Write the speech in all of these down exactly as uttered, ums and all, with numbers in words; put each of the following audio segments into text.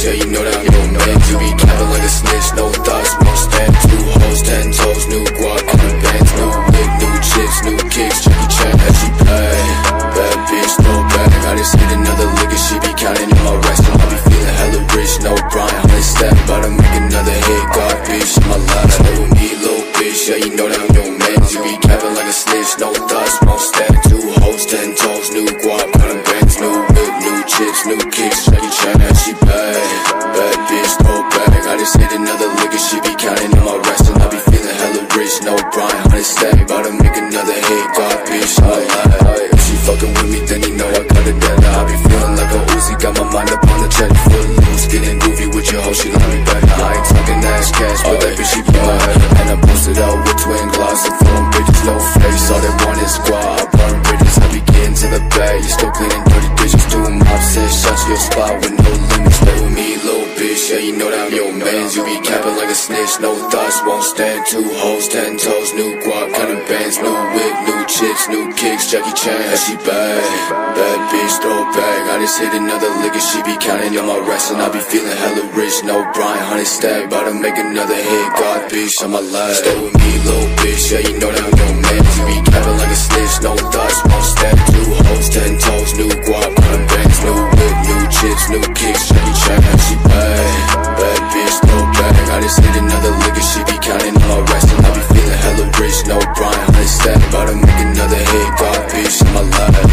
yeah, you know that I'm your man. You be capping like a snitch, no thoughts, won't stand. Two hoes, ten toes, new guap, new bands, new whip, new chips, new kicks, Jackie Chan, as she play. Bad bitch, throw back, I just hit another lick and she be counting in my rest. I be feeling hella rich, no Brian, hundred stack, about to make another hit. God, bitch, in my life, stay with me, little bitch, yeah, you know that I'm your man. You be capping like a snitch, no thoughts, won't stand. Two hoes, ten toes, new guap, new bands, new whip, new chips, new kicks, Jackie Chan, as she play. Bad bitch, throw back, I just hit another lick and she be counting in my rest. And I be feeling hella rich, no Brian, hundred stack, about to make another hit. God, bitch, in my life. If she fucking with me, then you know I got it better. I be feeling like a Uzi, got my mind up on the check. Foot loose, getting groovy with your hoe, she love me better. I ain't talking ass cash, but that bitch, she be my head. And I posted out with twin gloss and phone bitches, no face. All they want is squad, I burn bridges, I be getting to the bag. You still cleaning dirty dishes, doing mob shit. Shut your spot with no limits, stay with me, little bitch, yeah, you know that I'm your man. You be capping like a snitch, no thoughts, won't stand. Two hoes, ten toes, new guap, counting bands, new whip, new chips, new kicks, Jackie Chan, as she bad. Bad bitch, throw back, I just hit another lick and she be counting on my rest. And I be feeling hella rich, no Brian, hundred stack, about to make another hit. God, bitch, on my life, stay with me, little bitch, yeah, you know that I'm your man. You be capping like a snitch, no thoughts, won't stand. Two hoes, ten toes, new guap, counting bands, new whip, new chips, new kicks, Jackie Chan, as she bad. Bad bitch, throw back, I just hit another lick and she be counting on my rest. And I be feeling hella rich, no Brian, hundred stack, about to make another hit. God, bitch, in my life.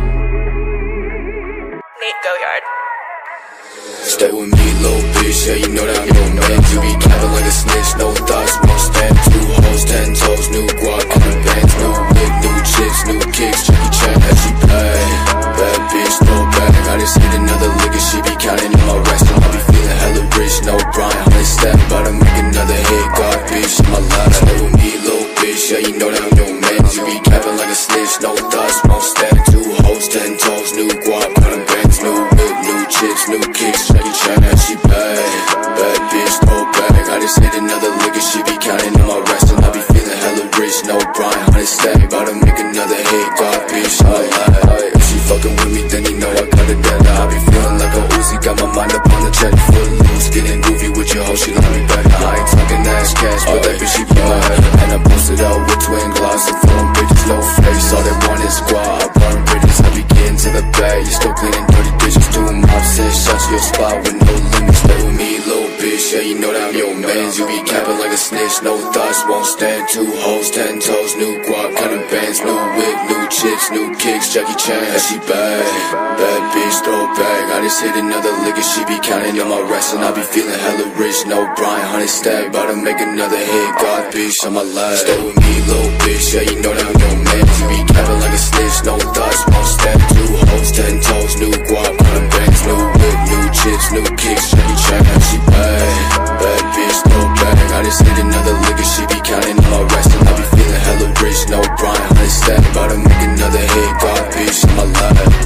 Nate Goyard. Stay with me, little bitch, yeah, you know that I'm your man. You be capping like a snitch, no thoughts, won't stand. Two hoes, ten toes, new guap, counting bands, new whip, new chips, new kicks, Jackie Chan, as she play. Bad bitch, throw back, I just hit another lick and she be counting in my rest. And I be feeling hella rich, no Brian, hundred stack, about to make another hit. God, bitch, in my life, stay with me, little bitch, yeah, you know that I'm your man. You be capping like a snitch, no thoughts, won't stand. Two hoes, ten toes, new guap, counting bands, new whip, new chips, new kicks, Jackie Chan, as she play. Bad bitch, throw back, I just hit another lick and she be counting in my rest. And I be feeling hella rich, no Brian, hundred stack, about to make another hit. God, bitch, in my life. If she fucking with me, then you know I got it better. I be feeling like a Uzi, got my mind up on the check. Foot loose, getting groovy with your hoe, she love me better. I ain't talking ass cash, but that bitch, she be my head. And I posted out with twin gloss and phone bitches, no face. All they want is squad, I burn bridges, I be getting to the bag. You still cleaning dirty dishes, doing mob shit. Shut your spot with no limits, stay with me, little bitch, yeah, you know that I'm your man. You be capping like a snitch, no thoughts, won't stand. Two hoes, ten toes, new guap, counting bands, new whip, new chips, new kicks, Jackie Chan, as she bad. Bad bitch, throw back, I just hit another lick and she be counting on my rest. And I be feeling hella rich, no Brian, hundred stack, about to make another hit. God, bitch, on my life, stay with me, little bitch, yeah, you know that I'm your man. You be capping like a snitch, no thoughts, won't stand. Two hoes, ten toes, new guap, counting bands, new whip, new chips, new kicks, Jackie Chan, as she bad. Bad bitch, throw back, I just hit another lick and she be counting on my rest. And I be feeling hella rich, no Brian, hundred stack, about to make another hit. God, bitch, in my life.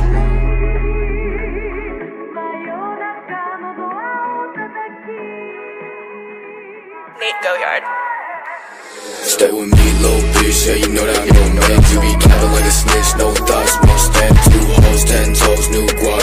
Nate Goyard. Stay with me, little bitch, yeah, you know that I'm your man. You be capping like a snitch, no thoughts, won't stand. Two hoes, ten toes, new guap,